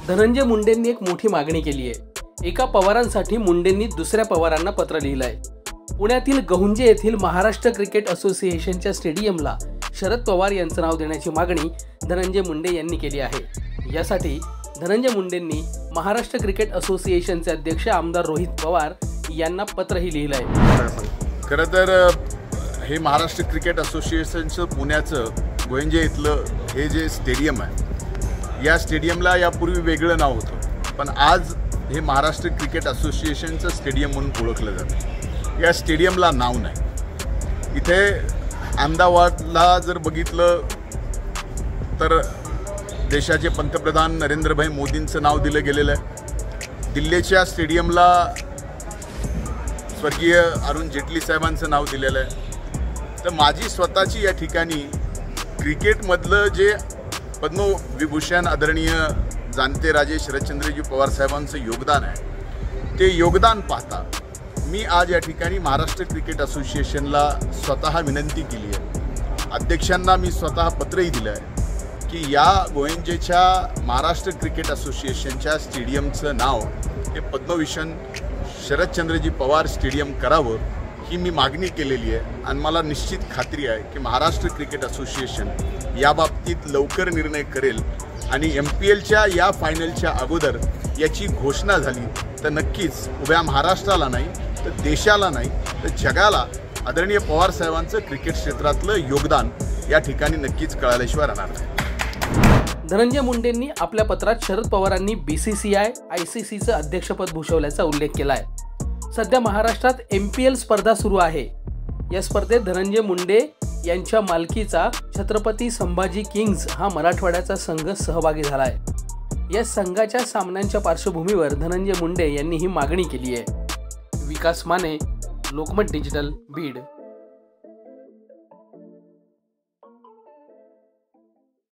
धनंजय मुंडेंनी एक मोठी मागणी केली आहे। एका पवारांसाठी मुंडेंनी दुसऱ्या पवारांना पत्र लिहिलंय। पुण्यातील गहुंजे येथील महाराष्ट्र क्रिकेट असोसिएशनच्या स्टेडियमला शरद पवार यांचं नाव देण्याची मागणी धनंजय मुंडे यांनी केली आहे। यासाठी धनंजय मुंडेंनी महाराष्ट्र क्रिकेट असोसिएशनचे अध्यक्ष आमदार रोहित पवार यांना पत्रही लिहिलंय। खरं तर हे महाराष्ट्र क्रिकेट असोसिएशनचं पुण्याचं गोंजे इथलं हे जे स्टेडियम आहे, या स्टेडियमला यापूर्वी वेगळं नाव होतं, पण आज हे महाराष्ट्र क्रिकेट असोसिएशनचं स्टेडियम म्हणून ओळखलं जातं। या स्टेडियमला नाव नाही। इथे अहमदाबादला जर बघितलं तर देशाचे पंतप्रधान नरेंद्रभाई मोदींचं नाव दिलं गेलेलं आहे। दिल्लीच्या स्टेडियमला स्वर्गीय अरुण जेटली साहेबांचं नाव दिलेलं आहे। तर माझी स्वतःची या ठिकाणी क्रिकेटमधलं जे पद्मविभूषण आदरणीय जाणते राजे शरदचंद्रजी पवार साहेबांचं योगदान आहे, ते योगदान पाहता मी आज या ठिकाणी महाराष्ट्र क्रिकेट असोसिएशनला स्वतः विनंती केली आहे। अध्यक्षांना मी स्वतः पत्रही दिलं आहे की या गोंजेच्या महाराष्ट्र क्रिकेट असोसिएशनच्या स्टेडियमचं नाव हे पद्मविभूषण शरदचंद्रजी पवार स्टेडियम करावं, ही मी मागणी केलेली आहे। आणि मला निश्चित खात्री आहे की महाराष्ट्र क्रिकेट असोसिएशन याबाबतीत लवकर निर्णय करेल आणि MPLच्या या फायनलच्या अगोदर याची घोषणा झाली तर नक्कीच उभ्या महाराष्ट्राला नाही तर देशाला नाही तर जगाला आदरणीय पवार साहेबांचं क्रिकेट क्षेत्रातलं योगदान या ठिकाणी नक्कीच कळाल्याशिवाय राहणार नाही। धनंजय मुंडेंनी आपल्या पत्रात शरद पवारांनी BCCI ICCचं अध्यक्षपद भूषवल्याचा उल्लेख केला आहे। सध्या महाराष्ट्रात MPL स्पर्धा सुरू आहे। या स्पर्धेत धनंजय मुंडे यांच्या मालकीचा छत्रपती संभाजी किंग्ज हा मराठवाड्याचा संघ सहभागी झाला आहे। या संघाच्या सामन्यांच्या पार्श्वभूमीवर धनंजय मुंडे यांनी ही मागणी केली आहे। विकास माने, लोकमत डिजिटल, बीड।